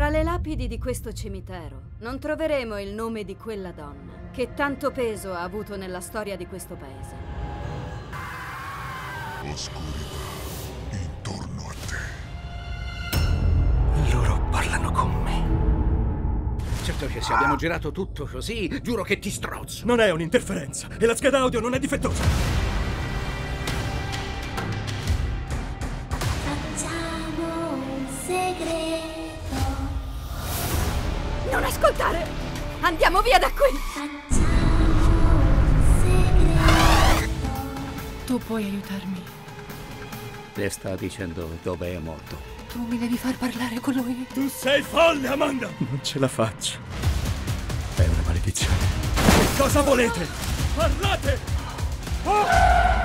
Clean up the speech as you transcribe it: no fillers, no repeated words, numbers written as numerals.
Tra le lapidi di questo cimitero non troveremo il nome di quella donna che tanto peso ha avuto nella storia di questo paese. Oscurità intorno a te. Loro parlano con me. Certo che se abbiamo girato tutto così, giuro che ti strozzo. Non è un'interferenza e la scheda audio non è difettosa. Facciamo un segreto. Non ascoltare! Andiamo via da qui! Facciamo un segreto. Tu puoi aiutarmi. Le sta dicendo dove è morto. Tu mi devi far parlare con lui. Tu sei folle, Amanda! Non ce la faccio. È una maledizione. Che cosa volete? Parlate! Oh!